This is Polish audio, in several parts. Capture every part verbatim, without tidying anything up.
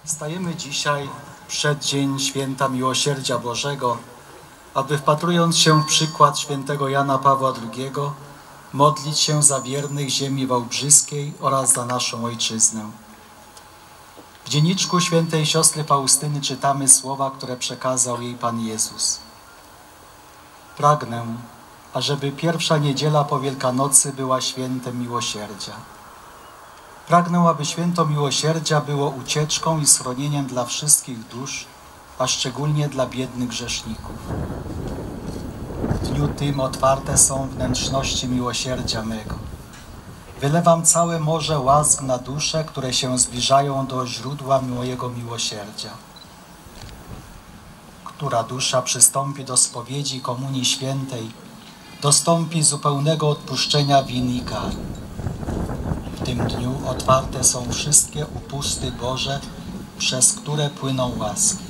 Stajemy dzisiaj w przeddzień Święta Miłosierdzia Bożego, aby wpatrując się w przykład świętego Jana Pawła drugiego, modlić się za wiernych ziemi wałbrzyskiej oraz za naszą Ojczyznę. W dzienniczku świętej siostry Faustyny czytamy słowa, które przekazał jej Pan Jezus. Pragnę, ażeby pierwsza niedziela po Wielkanocy była świętem miłosierdzia. Pragnę, aby święto miłosierdzia było ucieczką i schronieniem dla wszystkich dusz, a szczególnie dla biednych grzeszników. W dniu tym otwarte są wnętrzności miłosierdzia mego. Wylewam całe morze łask na dusze, które się zbliżają do źródła mojego miłosierdzia. Która dusza przystąpi do spowiedzi Komunii Świętej, dostąpi zupełnego odpuszczenia win i kar. W tym dniu otwarte są wszystkie upusty Boże, przez które płyną łaski.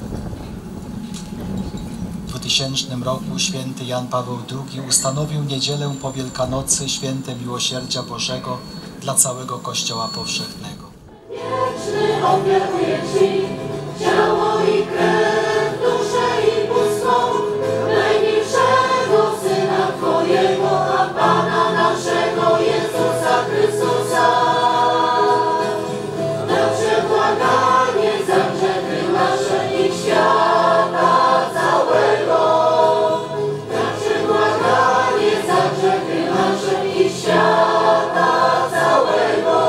W dwutysięcznym roku święty Jan Paweł drugi ustanowił niedzielę po Wielkanocy święte Miłosierdzia Bożego dla całego Kościoła powszechnego. Wieczny ofiaruję Ci ciało i krew, duszę i bóstwo najmilszego Syna Twojego, a Pana naszego Jezusa Chrystusa. Na przebłaganie za grzechy nasze i świata całego. Na przebłaganie za grzechy nasze i świata całego.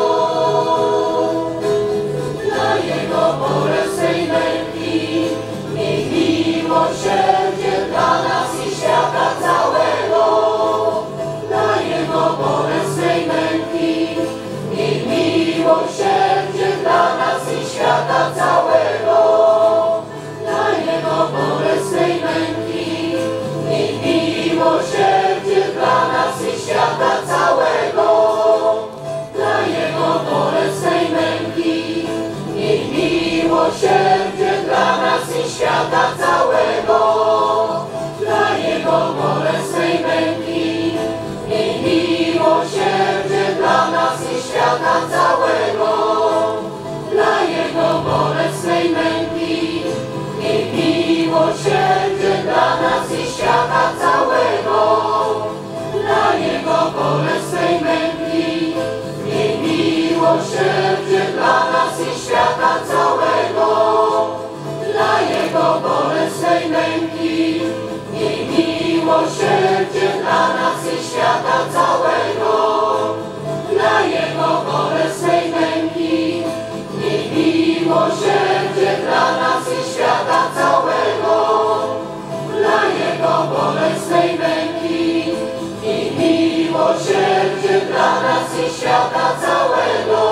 Dla Jego bolesnej męki miej miłosierdzie dla nas i świata całego. Dla Jego bolesnej męki miej miłosierdzie dla nas i świata całego. Dla Jego bolesnej męki miej miłosierdzie dla nas i świata całego. Dla Jego bolesnej męki miej miłosierdzie dla nas i świata całego. Dla Jego bolesnej męki miej miłosierdzie dla nas i świata całego. Dla Jego bolesnej męki miej miłosierdzie dla nas i świata całego. Dla Jego bolesnej męki miej miłosierdzie dla nas i świata całego. Dla Jego bolesnej męki miej miłosierdzie dla nas i świata całego. Dla Jego bolesnej męki miej miłosierdzie dla nas i świata całego. Dla Jego bolesnej męki miej miłosierdzie dla nas i świata całego.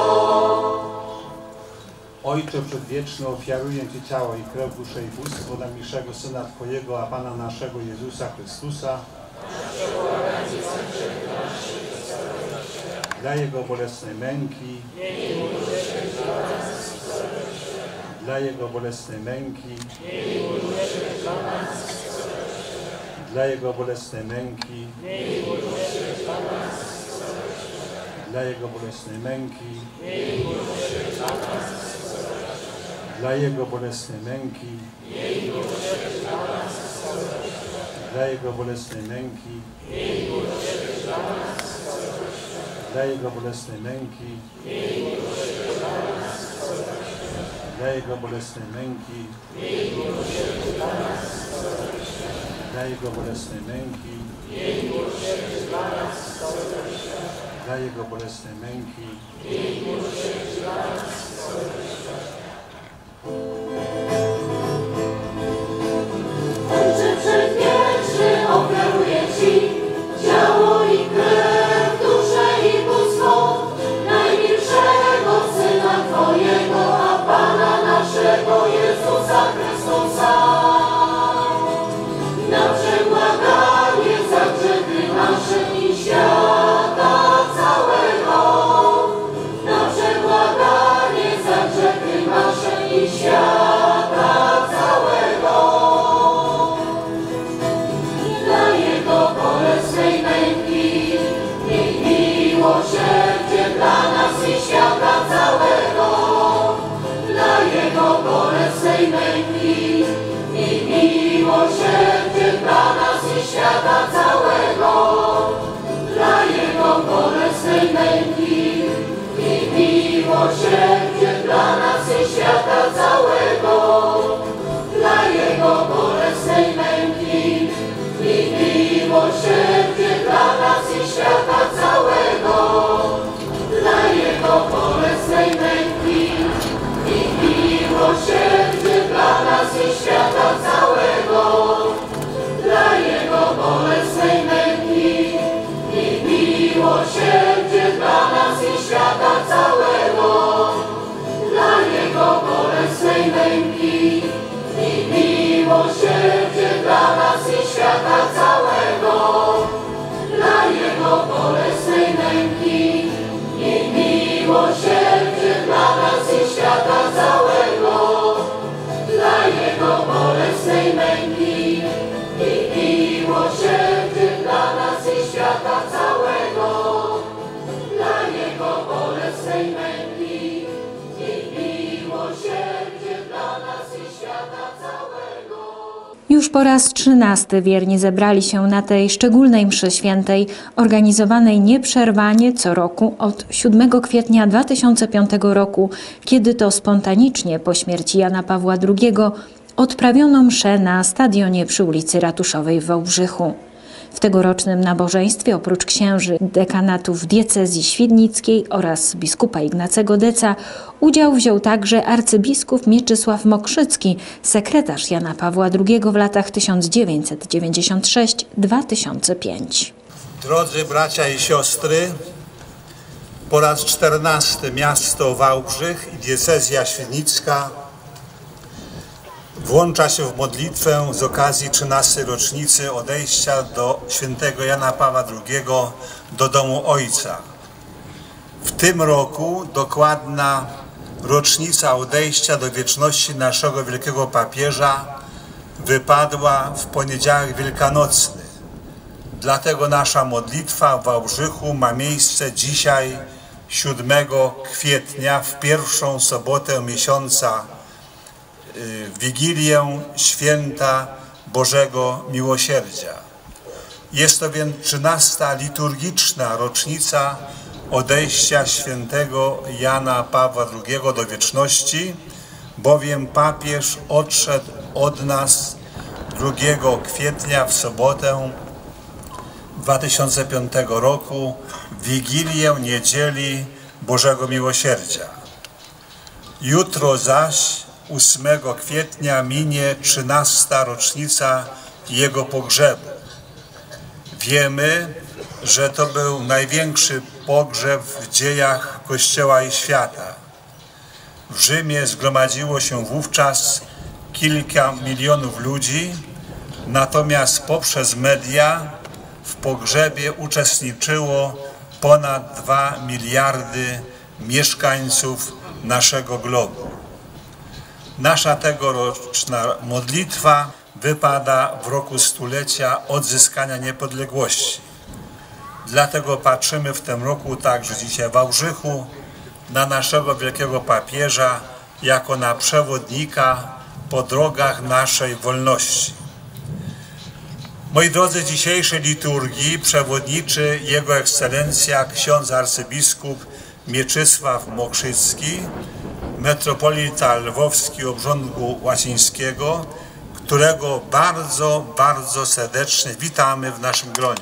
Ojcze Przedwieczny, ofiaruję Ci ciało i krew, duszę i bóstwo najmilszego Syna Twojego, a Pana naszego Jezusa Chrystusa, dla Jego bolesnej męki, dla Jego bolesnej męki, dla Jego bolesnej męki, dla Jego bolesnej męki, dla Jego bolesnej męki, dla Jego bolesnej męki, dla Jego bolesnej męki, dla Jego bolesnej męki, dla Jego bolesnej męki, dla Jego bolesnej męki. Ojcze Przedwieczny, ofiaruję Ci ciało i krew, duszę i bóstwo najmilszego Syna Twojego, a Pana naszego Jezusa Chrystusa. Na przebłaganie za grzechy nasze i świata całego. Na przebłaganie za grzechy nasze i świata całego. Dla Jego bolesnej męki miej miłosierdzie dla nas i świata całego. Dla Już po raz trzynasty wierni zebrali się na tej szczególnej mszy świętej, organizowanej nieprzerwanie co roku od siódmego kwietnia dwa tysiące piątego roku, kiedy to spontanicznie po śmierci Jana Pawła drugiego odprawiono mszę na stadionie przy ulicy Ratuszowej w Wałbrzychu. W tegorocznym nabożeństwie oprócz księży dekanatów diecezji świdnickiej oraz biskupa Ignacego Deca udział wziął także arcybiskup Mieczysław Mokrzycki, sekretarz Jana Pawła drugiego w latach tysiąc dziewięćset dziewięćdziesiąt sześć do dwa tysiące piątego. Drodzy bracia i siostry, po raz czternasty miasto Wałbrzych i diecezja świdnicka włącza się w modlitwę z okazji trzynastej rocznicy odejścia do świętego Jana Pawła drugiego do domu Ojca. W tym roku dokładna rocznica odejścia do wieczności naszego wielkiego papieża wypadła w poniedziałek wielkanocny. Dlatego nasza modlitwa w Wałbrzychu ma miejsce dzisiaj, siódmego kwietnia, w pierwszą sobotę miesiąca, w Wigilię Święta Bożego Miłosierdzia. Jest to więc trzynasta liturgiczna rocznica odejścia świętego Jana Pawła drugiego do wieczności, bowiem papież odszedł od nas drugiego kwietnia w sobotę dwa tysiące piątego roku, w Wigilię Niedzieli Bożego Miłosierdzia. Jutro zaś, ósmego kwietnia, minie trzynasta rocznica jego pogrzebu. Wiemy, że to był największy pogrzeb w dziejach Kościoła i świata. W Rzymie zgromadziło się wówczas kilka milionów ludzi, natomiast poprzez media w pogrzebie uczestniczyło ponad dwa miliardy mieszkańców naszego globu. Nasza tegoroczna modlitwa wypada w roku stulecia odzyskania niepodległości. Dlatego patrzymy w tym roku, także dzisiaj w Wałbrzychu, na naszego wielkiego papieża jako na przewodnika po drogach naszej wolności. Moi drodzy, dzisiejszej liturgii przewodniczy Jego Ekscelencja ksiądz arcybiskup Mieczysław Mokrzycki, metropolita lwowski obrządku łacińskiego, którego bardzo, bardzo serdecznie witamy w naszym gronie.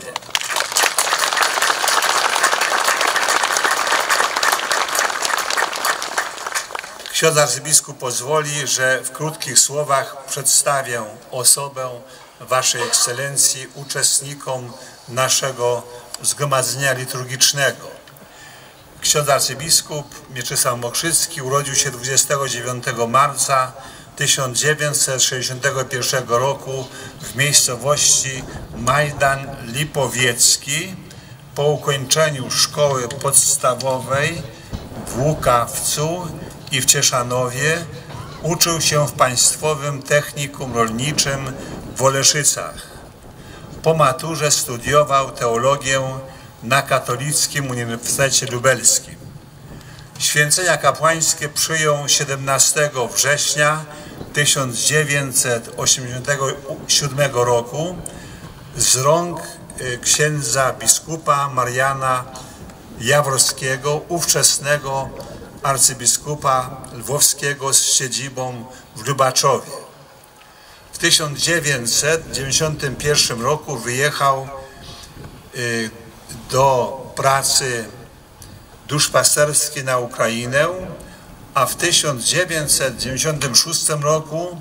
Ksiądz arcybiskup pozwoli, że w krótkich słowach przedstawię osobę Waszej Ekscelencji uczestnikom naszego zgromadzenia liturgicznego. Ksiądz arcybiskup Mieczysław Mokrzycki urodził się dwudziestego dziewiątego marca tysiąc dziewięćset sześćdziesiątego pierwszego roku w miejscowości Majdan Lipowiecki. Po ukończeniu szkoły podstawowej w Łukawcu i w Cieszanowie uczył się w Państwowym Technikum Rolniczym w Oleszycach. Po maturze studiował teologię na Katolickim Uniwersytecie Lubelskim. Święcenia kapłańskie przyjął siedemnastego września tysiąc dziewięćset osiemdziesiątego siódmego roku z rąk księdza biskupa Mariana Jaworskiego, ówczesnego arcybiskupa lwowskiego z siedzibą w Lubaczowie. W tysiąc dziewięćset dziewięćdziesiątym pierwszym roku wyjechał do pracy duszpasterskiej na Ukrainę, a w tysiąc dziewięćset dziewięćdziesiątym szóstym roku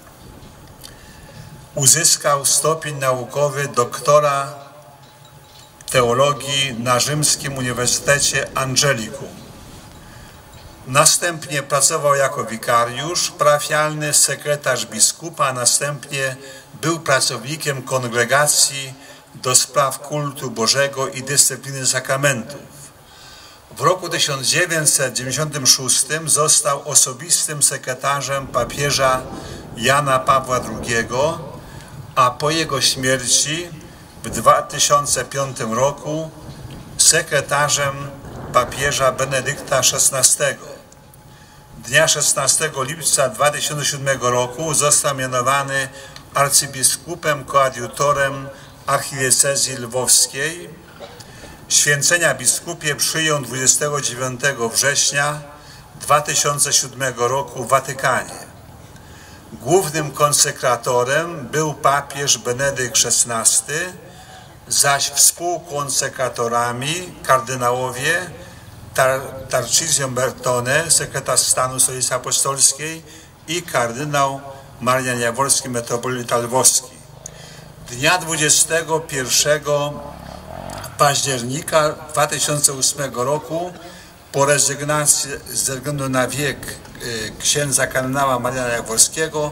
uzyskał stopień naukowy doktora teologii na Rzymskim Uniwersytecie Angelicum. Następnie pracował jako wikariusz parafialny, sekretarz biskupa, a następnie był pracownikiem kongregacji do spraw kultu Bożego i dyscypliny sakramentów. W roku tysiąc dziewięćset dziewięćdziesiątym szóstym został osobistym sekretarzem papieża Jana Pawła drugiego, a po jego śmierci w dwa tysiące piątym roku sekretarzem papieża Benedykta szesnastego. Dnia szesnastego lipca dwa tysiące siódmego roku został mianowany arcybiskupem koadjutorem archidiecezji lwowskiej. Święcenia biskupie przyjął dwudziestego dziewiątego września dwa tysiące siódmego roku w Watykanie. Głównym konsekratorem był papież Benedykt szesnasty, zaś współkonsekratorami kardynałowie Tar Tarcisio Bertone, sekretarz stanu Stolicy Apostolskiej, i kardynał Marian Jaworski, metropolita lwowski. Dnia dwudziestego pierwszego października dwa tysiące ósmego roku po rezygnacji ze względu na wiek księdza kardynała Mariana Jaworskiego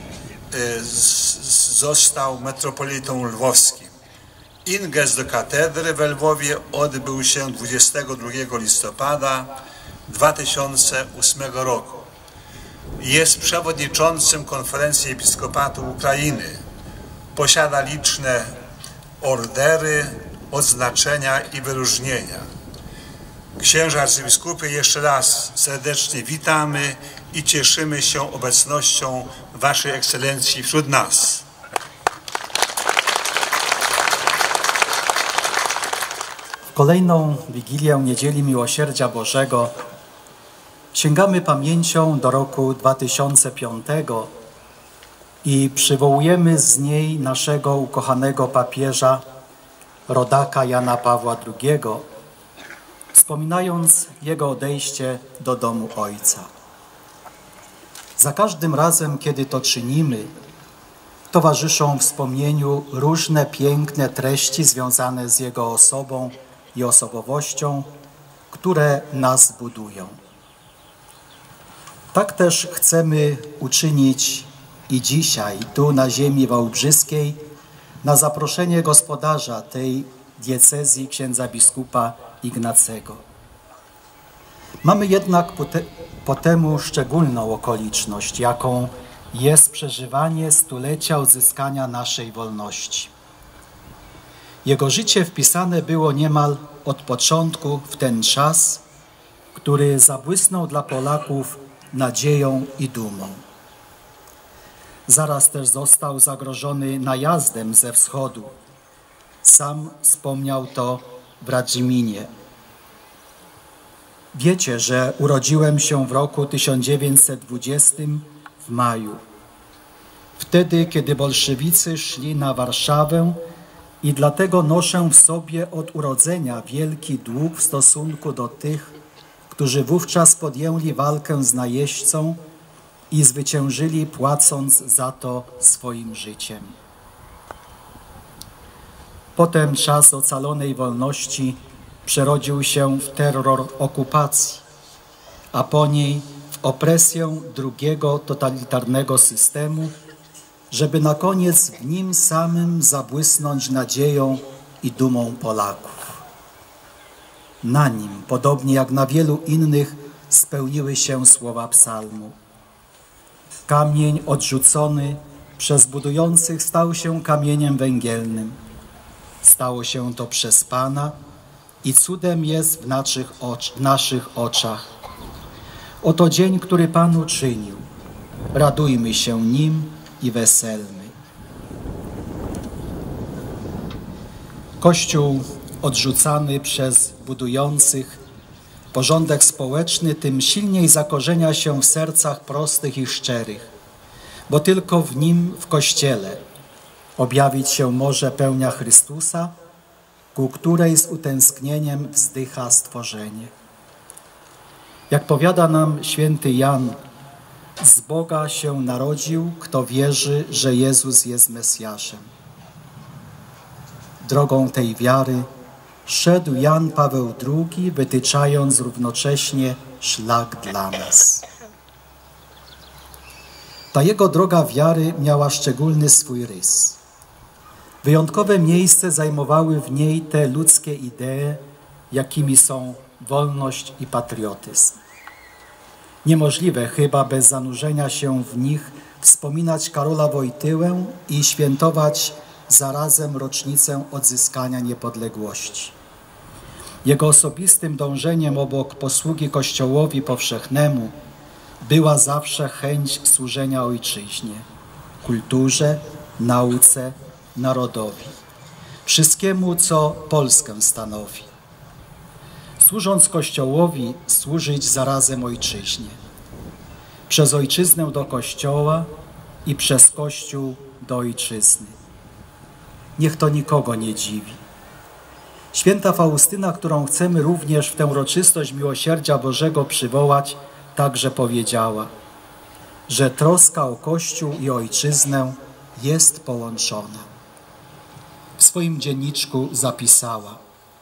został metropolitą lwowskim. Ingres do katedry we Lwowie odbył się dwudziestego drugiego listopada dwa tysiące ósmego roku. Jest przewodniczącym Konferencji Episkopatu Ukrainy. Posiada liczne ordery, odznaczenia i wyróżnienia. Księże arcybiskupie, jeszcze raz serdecznie witamy i cieszymy się obecnością Waszej Ekscelencji wśród nas. W kolejną Wigilię Niedzieli Miłosierdzia Bożego sięgamy pamięcią do roku dwa tysiące piątego i przywołujemy z niej naszego ukochanego papieża, rodaka Jana Pawła drugiego, wspominając jego odejście do domu Ojca. Za każdym razem, kiedy to czynimy, towarzyszą wspomnieniu różne piękne treści związane z jego osobą i osobowością, które nas budują. Tak też chcemy uczynić i dzisiaj, tu na ziemi wałbrzyskiej, na zaproszenie gospodarza tej diecezji, księdza biskupa Ignacego. Mamy jednak po, te, po temu szczególną okoliczność, jaką jest przeżywanie stulecia odzyskania naszej wolności. Jego życie wpisane było niemal od początku w ten czas, który zabłysnął dla Polaków nadzieją i dumą. Zaraz też został zagrożony najazdem ze wschodu. Sam wspomniał to w Radziminie. Wiecie, że urodziłem się w roku tysiąc dziewięćset dwudziestym w maju. Wtedy, kiedy bolszewicy szli na Warszawę i dlatego noszę w sobie od urodzenia wielki dług w stosunku do tych, którzy wówczas podjęli walkę z najeźdźcą i zwyciężyli, płacąc za to swoim życiem. Potem czas ocalonej wolności przerodził się w terror okupacji, a po niej w opresję drugiego totalitarnego systemu, żeby na koniec w nim samym zabłysnąć nadzieją i dumą Polaków. Na nim, podobnie jak na wielu innych, spełniły się słowa psalmu. Kamień odrzucony przez budujących stał się kamieniem węgielnym. Stało się to przez Pana i cudem jest w naszych, ocz, w naszych oczach. Oto dzień, który Pan uczynił. Radujmy się nim i weselmy. Kościół odrzucany przez budujących porządek społeczny tym silniej zakorzenia się w sercach prostych i szczerych, bo tylko w nim, w Kościele, objawić się może pełnia Chrystusa, ku której z utęsknieniem wzdycha stworzenie. Jak powiada nam święty Jan, z Boga się narodził, kto wierzy, że Jezus jest Mesjaszem. Drogą tej wiary szedł Jan Paweł drugi, wytyczając równocześnie szlak dla nas. Ta jego droga wiary miała szczególny swój rys. Wyjątkowe miejsce zajmowały w niej te ludzkie idee, jakimi są wolność i patriotyzm. Niemożliwe chyba bez zanurzenia się w nich wspominać Karola Wojtyłę i świętować zarazem rocznicę odzyskania niepodległości. Jego osobistym dążeniem obok posługi Kościołowi powszechnemu była zawsze chęć służenia ojczyźnie, kulturze nauce, narodowi, wszystkiemu, co Polskę stanowi. Służąc Kościołowi, służyć zarazem Ojczyźnie. Przez Ojczyznę do Kościoła i przez Kościół do Ojczyzny. Niech to nikogo nie dziwi. Święta Faustyna, którą chcemy również w tę uroczystość Miłosierdzia Bożego przywołać, także powiedziała, że troska o Kościół i Ojczyznę jest połączona. W swoim dzienniczku zapisała: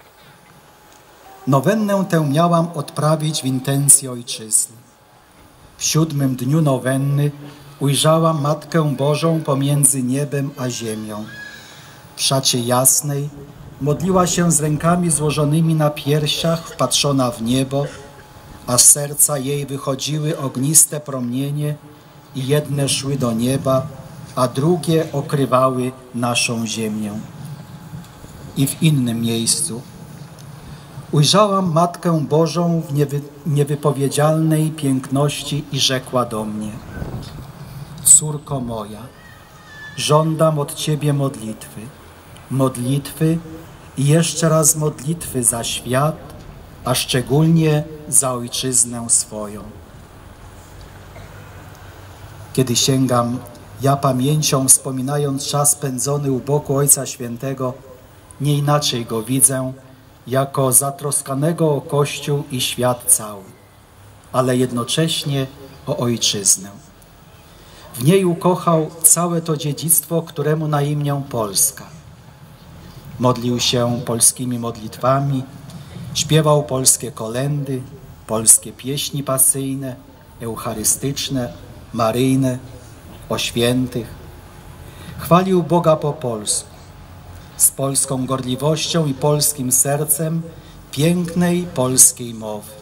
nowennę tę miałam odprawić w intencji Ojczyzny. W siódmym dniu nowenny ujrzałam Matkę Bożą pomiędzy niebem a ziemią. W szacie jasnej modliła się z rękami złożonymi na piersiach, wpatrzona w niebo, a z serca jej wychodziły ogniste promienie i jedne szły do nieba, a drugie okrywały naszą ziemię. I w innym miejscu ujrzałam Matkę Bożą w niewy, niewypowiedzialnej piękności i rzekła do mnie: córko moja, żądam od Ciebie modlitwy, modlitwy i jeszcze raz modlitwy za świat, a szczególnie za Ojczyznę swoją. Kiedy sięgam ja pamięcią, wspominając czas spędzony u boku Ojca Świętego, nie inaczej go widzę, jako zatroskanego o Kościół i świat cały, ale jednocześnie o Ojczyznę. W niej ukochał całe to dziedzictwo, któremu na imię Polska. Modlił się polskimi modlitwami, śpiewał polskie kolędy, polskie pieśni pasyjne, eucharystyczne, maryjne, o świętych. Chwalił Boga po polsku, z polską gorliwością i polskim sercem pięknej polskiej mowy.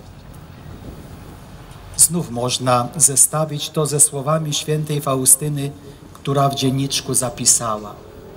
Znów można zestawić to ze słowami świętej Faustyny, która w dzienniczku zapisała: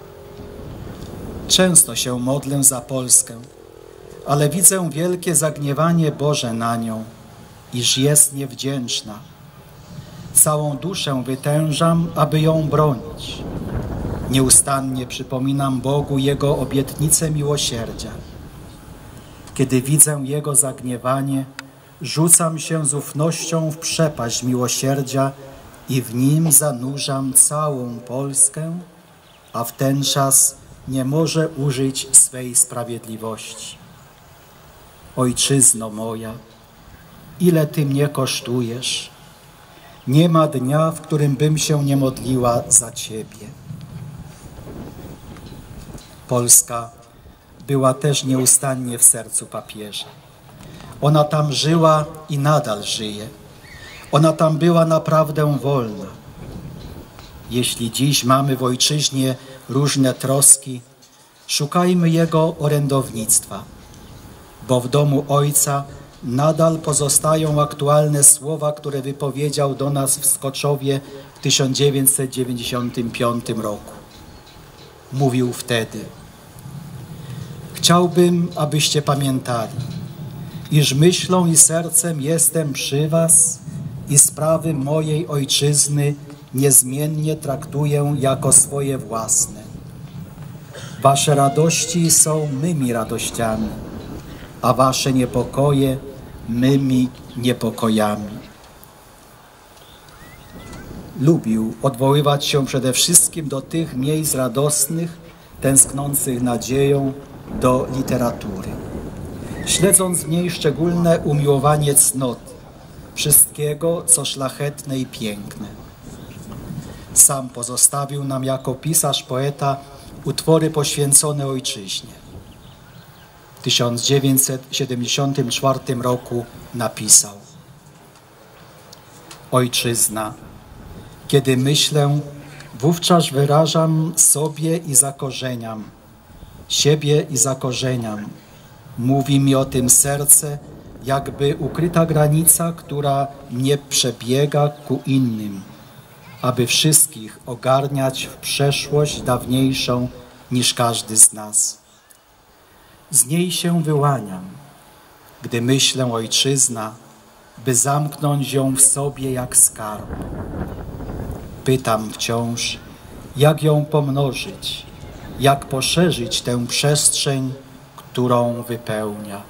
często się modlę za Polskę, ale widzę wielkie zagniewanie Boże na nią, iż jest niewdzięczna. Całą duszę wytężam, aby ją bronić. Nieustannie przypominam Bogu Jego obietnicę miłosierdzia. Kiedy widzę Jego zagniewanie, rzucam się z ufnością w przepaść miłosierdzia i w nim zanurzam całą Polskę, a w ten czas nie może użyć swej sprawiedliwości. Ojczyzno moja, ile Ty mnie kosztujesz, nie ma dnia, w którym bym się nie modliła za Ciebie. Polska była też nieustannie w sercu papieża. Ona tam żyła i nadal żyje. Ona tam była naprawdę wolna. Jeśli dziś mamy w Ojczyźnie różne troski, szukajmy Jego orędownictwa, bo w domu Ojca nadal pozostają aktualne słowa, które wypowiedział do nas w Skoczowie w tysiąc dziewięćset dziewięćdziesiątym piątym roku. Mówił wtedy: chciałbym, abyście pamiętali, iż myślą i sercem jestem przy was i sprawy mojej Ojczyzny niezmiennie traktuję jako swoje własne. Wasze radości są mymi radościami, a wasze niepokoje mymi niepokojami. Lubił odwoływać się przede wszystkim do tych miejsc radosnych, tęsknących nadzieją, do literatury, śledząc w niej szczególne umiłowanie cnoty, wszystkiego, co szlachetne i piękne. Sam pozostawił nam jako pisarz, poeta utwory poświęcone Ojczyźnie. W tysiąc dziewięćset siedemdziesiątym czwartym roku napisał: Ojczyzna, kiedy myślę, wówczas wyrażam sobie i zakorzeniam, siebie i zakorzeniam. Mówi mi o tym serce, jakby ukryta granica, która nie przebiega ku innym, aby wszystkich ogarniać w przeszłość dawniejszą niż każdy z nas. Z niej się wyłaniam, gdy myślę Ojczyzna, by zamknąć ją w sobie jak skarb. Pytam wciąż, jak ją pomnożyć, jak poszerzyć tę przestrzeń, którą wypełnia.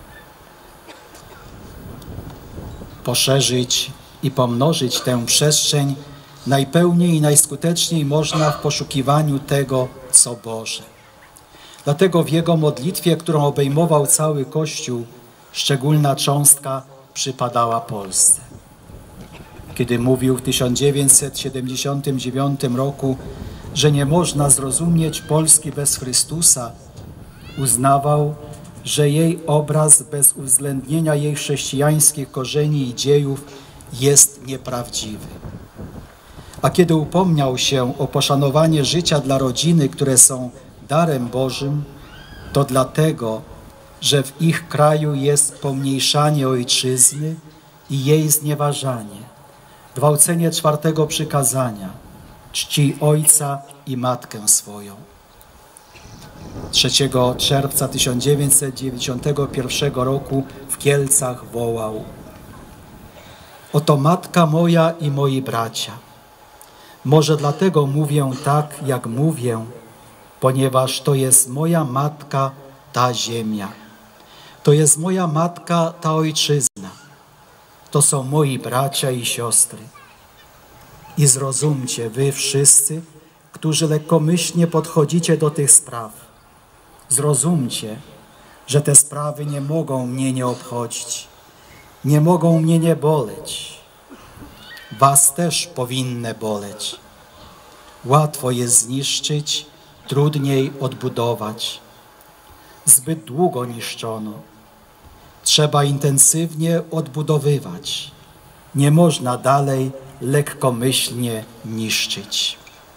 Poszerzyć i pomnożyć tę przestrzeń najpełniej i najskuteczniej można w poszukiwaniu tego, co Boże. Dlatego w jego modlitwie, którą obejmował cały Kościół, szczególna cząstka przypadała Polsce. Kiedy mówił w tysiąc dziewięćset siedemdziesiątym dziewiątym roku, że nie można zrozumieć Polski bez Chrystusa, uznawał, że jej obraz bez uwzględnienia jej chrześcijańskich korzeni i dziejów jest nieprawdziwy. A kiedy upomniał się o poszanowanie życia dla rodziny, które są darem Bożym, to dlatego, że w ich kraju jest pomniejszanie ojczyzny i jej znieważanie, gwałcenie czwartego przykazania, czci ojca i matkę swoją. trzeciego czerwca tysiąc dziewięćset dziewięćdziesiątego pierwszego roku w Kielcach wołał: oto matka moja i moi bracia. Może dlatego mówię tak, jak mówię, ponieważ to jest moja matka, ta ziemia. To jest moja matka, ta ojczyzna. To są moi bracia i siostry. I zrozumcie wy wszyscy, którzy lekkomyślnie podchodzicie do tych spraw. Zrozumcie, że te sprawy nie mogą mnie nie obchodzić, nie mogą mnie nie boleć. Was też powinny boleć. Łatwo jest zniszczyć, trudniej odbudować. Zbyt długo niszczono. Trzeba intensywnie odbudowywać. Nie można dalej lekkomyślnie niszczyć.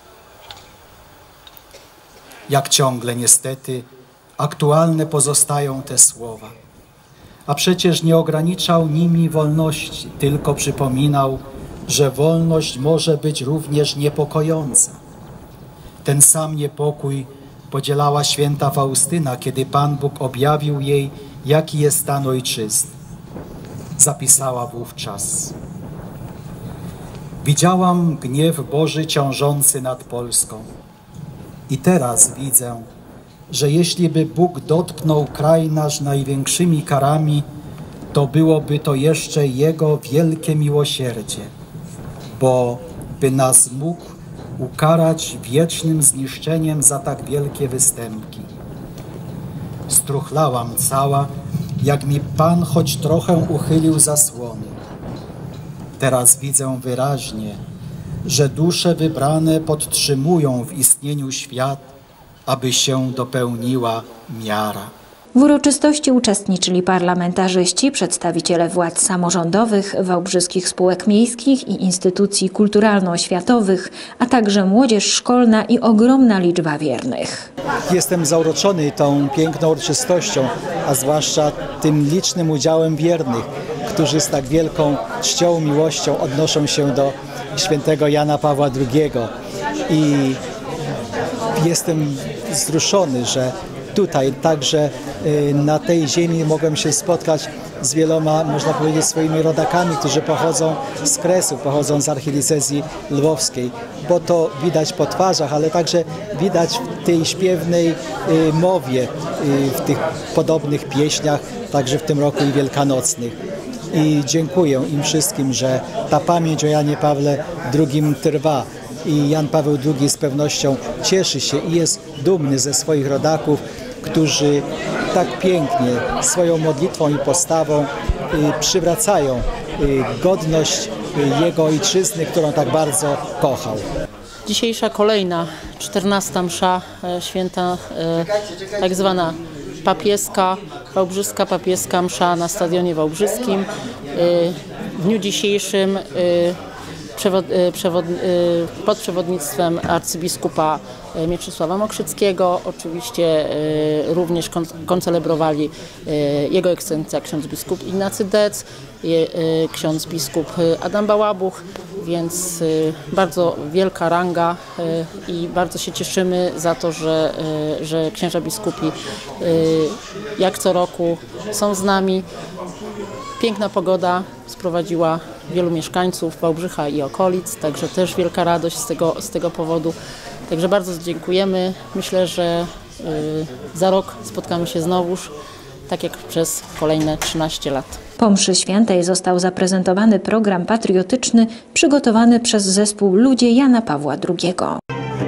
Jak ciągle niestety aktualne pozostają te słowa. A przecież nie ograniczał nimi wolności, tylko przypominał, że wolność może być również niepokojąca. Ten sam niepokój podzielała święta Faustyna, kiedy Pan Bóg objawił jej, jaki jest stan ojczyzny. Zapisała wówczas: widziałam gniew Boży ciążący nad Polską. I teraz widzę, że jeśli by Bóg dotknął kraj nasz największymi karami, to byłoby to jeszcze Jego wielkie miłosierdzie, bo by nas mógł ukarać wiecznym zniszczeniem za tak wielkie występki. Struchlałam cała, jak mi Pan choć trochę uchylił zasłony. Teraz widzę wyraźnie, że dusze wybrane podtrzymują w istnieniu świat, aby się dopełniła miara. W uroczystości uczestniczyli parlamentarzyści, przedstawiciele władz samorządowych, wałbrzyskich spółek miejskich i instytucji kulturalno-oświatowych, a także młodzież szkolna i ogromna liczba wiernych. Jestem zauroczony tą piękną uroczystością, a zwłaszcza tym licznym udziałem wiernych, którzy z tak wielką czcią, miłością odnoszą się do świętego Jana Pawła drugiego. I jestem wzruszony, że tutaj także na tej ziemi mogłem się spotkać z wieloma, można powiedzieć, swoimi rodakami, którzy pochodzą z Kresu, pochodzą z archidiecezji lwowskiej, bo to widać po twarzach, ale także widać w tej śpiewnej mowie, w tych podobnych pieśniach, także w tym roku i wielkanocnych. I dziękuję im wszystkim, że ta pamięć o Janie Pawle drugim trwa. I Jan Paweł drugi z pewnością cieszy się i jest dumny ze swoich rodaków, którzy tak pięknie swoją modlitwą i postawą przywracają godność jego ojczyzny, którą tak bardzo kochał. Dzisiejsza kolejna czternasta msza święta, tak zwana papieska, wałbrzyska papieska msza na Stadionie Wałbrzyskim. W dniu dzisiejszym Przewod, przewod, pod przewodnictwem arcybiskupa Mieczysława Mokrzyckiego. Oczywiście również koncelebrowali jego ekscelencja ksiądz biskup Ignacy Dec, ksiądz biskup Adam Bałabuch, więc bardzo wielka ranga i bardzo się cieszymy za to, że, że księża biskupi jak co roku są z nami. Piękna pogoda sprowadziła wielu mieszkańców Wałbrzycha i okolic, także też wielka radość z tego, z tego powodu. Także bardzo dziękujemy. Myślę, że za rok spotkamy się znowuż, tak jak przez kolejne trzynaście lat. Po mszy świętej został zaprezentowany program patriotyczny przygotowany przez zespół Ludzie Jana Pawła drugiego.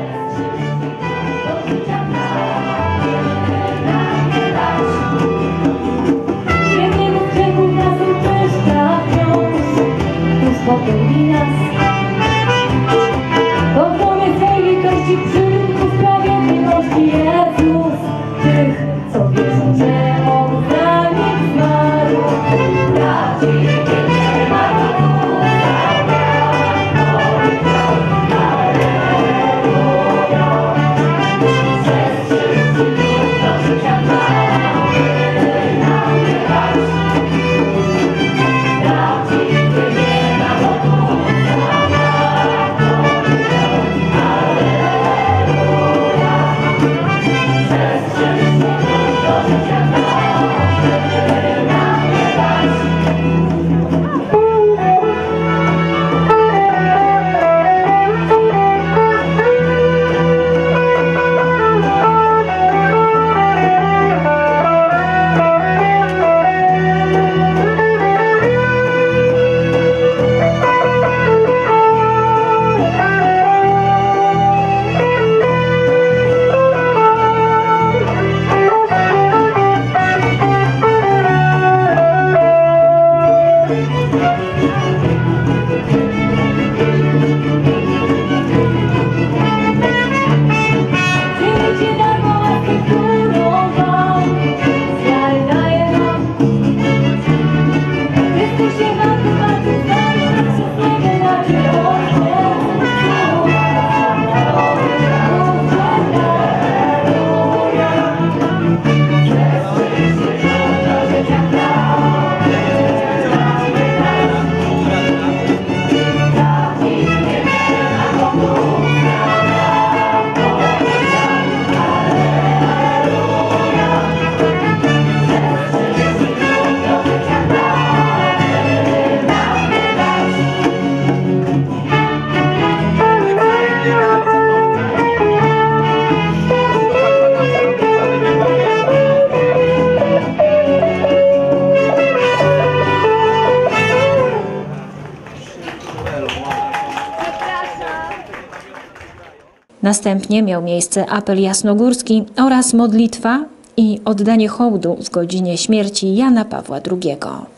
Następnie miał miejsce apel jasnogórski oraz modlitwa i oddanie hołdu z godzinie śmierci Jana Pawła drugiego.